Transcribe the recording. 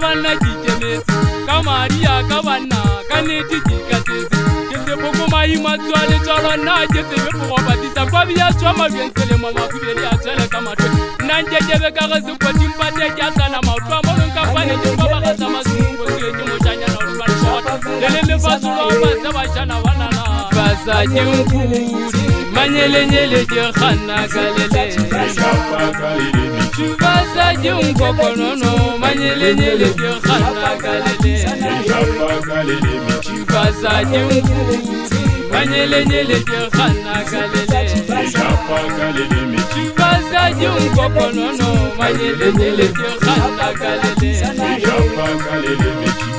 na kikemetse ka Maria ka banna ka nete dikatetse ke se bokoma imatswa le tsalo na ke se be go batisa kwa bia tswa mabensele mama bubele a tsela ka matwe nna nkekebe ka ga se kwatimpate ke atana mautwa mo nka fane ke ba ga tsama sungo ke mo janya na uri ba shota le fatsulo ba sa ba jana banana ba sa jinkudi manyele ke khana kalele ba sa jinkoko nono manyele ke khana kalele ba sa jinkudi manyele ke khana kalele ba sa jinkoko nono manyele ke khana kalele